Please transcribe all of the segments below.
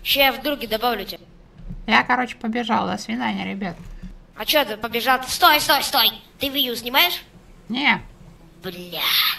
Еще я в друге добавлю тебя. Я, короче, побежал. До свидания, ребят. А чё ты побежал? Стой, стой, стой! Ты видео снимаешь? Не. Бля.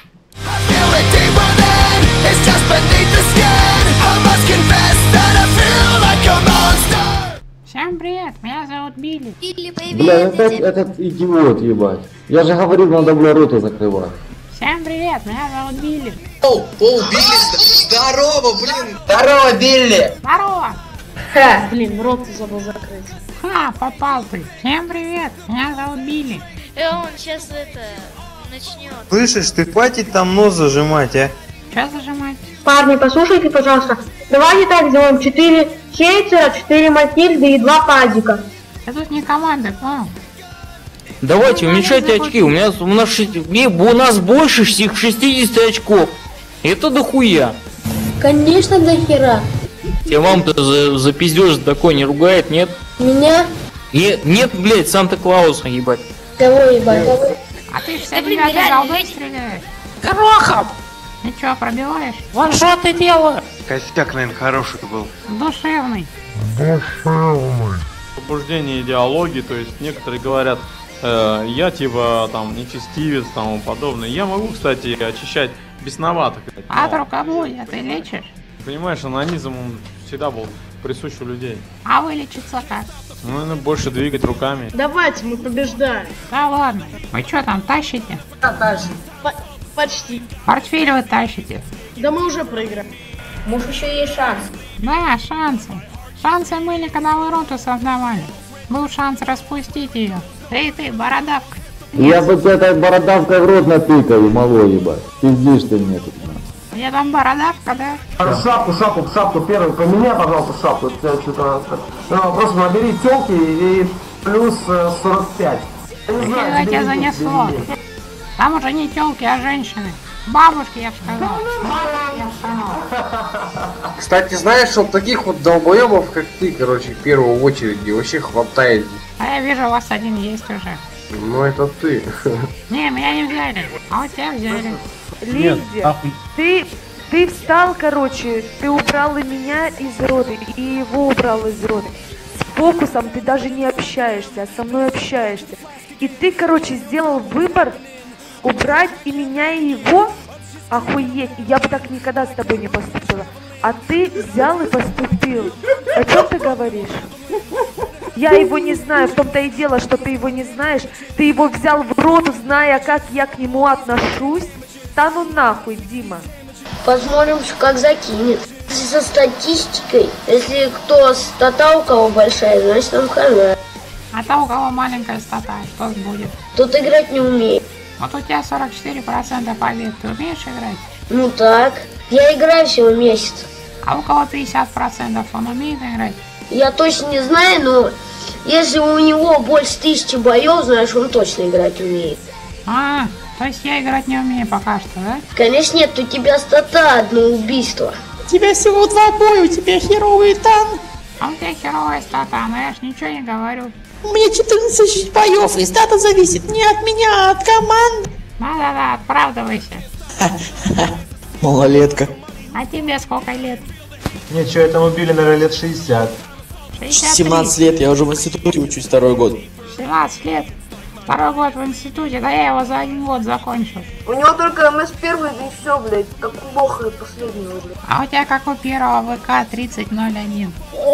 Всем привет, меня зовут Билли. Билли, привет. Бля, опять этот идиот, ебать. Я же говорил, надо, бля, роту закрывать. Всем привет, меня зовут Билли. Пол, Билли, здорово, блин! Здорово, Билли! Здорово. Ха, блин, рот забыл закрыть. Ха, попал ты. Всем привет, меня зовут Билли. Он сейчас начнет. Слышишь, ты хватит там нос зажимать, а? Че зажимать? Парни, послушайте, пожалуйста. Давайте так сделаем. 4 Хейтера, 4 Матильды и 2 Падика. Я тут не команда, понял? Давайте, уменьшайте очки. У нас больше 60 очков. Это дохуя. Конечно, до хера. Тебя мама-то за пиздеж такой не ругает, нет? Меня? Нет, блядь, Санта-Клауса, ебать. Кого ебать? А ты ж все блин, девятый реально, голдой давайте. стреляешь. Горохом! И чё, пробиваешь? Вот что ты делаешь? Костяк, наверное, хороший был. Душевный. Пробуждение идеологии, то есть некоторые говорят, я типа там нечестивец, тому подобное. Я могу, кстати, очищать бесновато. А от рукоблудия ты лечишь? Понимаешь, анонизм он всегда был присущ у людей. А вылечиться как? Ну, наверное, больше двигать руками. Давайте, мы побеждаем. Да ладно. Вы чё там тащите? Почти. Портфель вы тащите. Да мы уже проиграли. Может, еще есть шанс. Да, шансы. Шансы были, когда вы роту создавали. Был шанс распустить ее. Эй ты, бородавка. Я бы тебе этой бородавкой в рот натыкаю, малой, ебать. Пиздишь ты мне тут, на. Где там бородавка, да? Шапку первую поменяй, пожалуйста, шапку. Это что-то... Просто набери тёлки и плюс 45. Я не знаю, Тебя тебе занесло. Там уже не тёлки, а женщины. Бабушки, я бы сказал. Кстати, знаешь, что таких вот долбоебов, как ты, короче, в первую очередь вообще хватает. А я вижу, у вас один есть уже. Ну, это ты. Не, меня не взяли. А у тебя взяли. Лидия, ты встал, короче, ты убрал и меня из рода, и его убрал из рода. С фокусом ты даже не общаешься, а со мной общаешься. И ты, короче, сделал выбор убрать и меня, и его. Охуеть, я бы так никогда с тобой не поступила. А ты взял и поступил. О чем ты говоришь? Я его не знаю, в том-то и дело, что ты его не знаешь. Ты его взял в рот, зная, как я к нему отношусь. Да ну нахуй, Дима. Посмотрим, как закинет. Со статистикой, если кто стата у кого большая, значит нам хана. А то, у кого маленькая стата, что будет? Тут играть не умеет. Вот у тебя 44% побед. Ты умеешь играть? Ну так. Я играю всего месяц. А у кого 50%, он умеет играть? Я точно не знаю, но если у него больше 1000 боев, знаешь, он точно играть умеет. А, то есть я играть не умею пока что, да? Конечно нет, у тебя стата одно убийство. У тебя всего 2 боя, у тебя херовый танк. А у тебя херовая стата, но я ж ничего не говорю. У меня 14 боев, и стата зависит не от меня, а от команд. Да-да-да, оправдывайся. Малолетка. А тебе сколько лет? Ничего, этому Билли, наверное, лет 60. 63. 17 лет, я уже в институте учусь 2-й год. 17 лет. 2-й год в институте, да я его за 1 год закончил. У него только МС-1, да и все, блядь, как у бога последнего, блядь. А у тебя как у первого ВК 3001.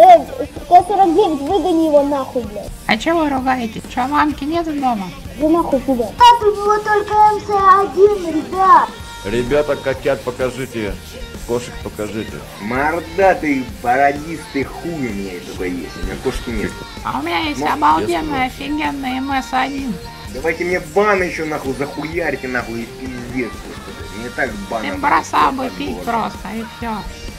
Т-49, выгони его нахуй, блядь. А чего вы ругаете? Че, мамки нет дома? Да нахуй сюда. Как у него только МС-1, ребят. Ребята, котят покажите. Кошек покажите. Мордатый, бородистый хуй у меня только есть, у меня кошки нет. А у меня есть обалденный, офигенный МС-1. Давайте мне бан еще нахуй захуярьте нахуй и пиздец. Мне так бан. Ты бросал бы пить просто, и все.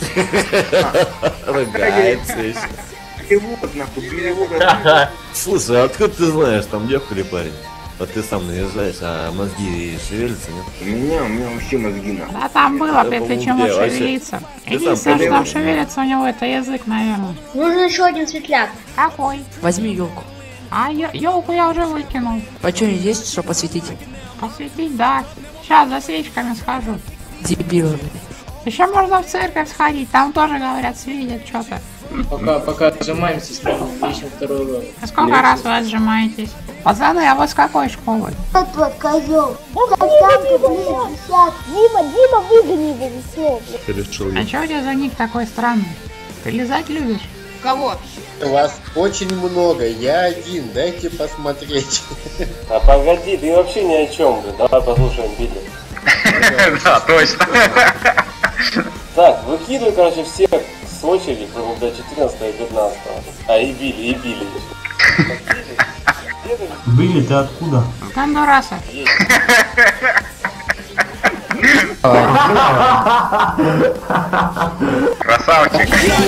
Ругается еще. Перевод нахуй, перевод. Слушай, а откуда ты знаешь, там девка или парень? Вот ты сам наезжаешь, а мозги шевелятся, нет? У меня вообще мозги нахуй. Да там было, Да, если чему вообще. шевелиться. Ты Единственное, сам что там шевелится у него, это язык, наверное. Нужен еще один светляк. Какой? Возьми елку. А елку я уже выкинул. Почему есть, что посветить? Посветить, да. Сейчас за свечками схожу. Дебил. Еще можно в церковь сходить, там тоже говорят, свидят что-то. Пока отжимаемся, ищем второй урок. А сколько раз вы отжимаетесь? Пацаны, а вот с какой школы? Вот козел. Дима, выгони его весело. А чё у тебя за ник такой странный? Ты лизать любишь? Кого? Вас очень много, я один, дайте посмотреть. А погоди, ты вообще ни о чем, блин. Давай послушаем Билли. Да, точно. Так, выкидывай, короче, всех с очереди, до 14 и 15. А, и Билли. Билли, ты откуда? С Гондураса. Красавчик.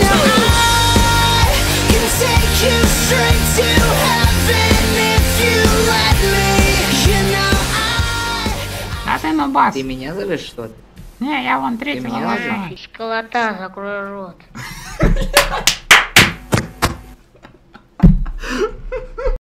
А ты нубас. Ты меня зовешь, что ли? Не, я вон третьего меня вошла. Школота, закрой рот.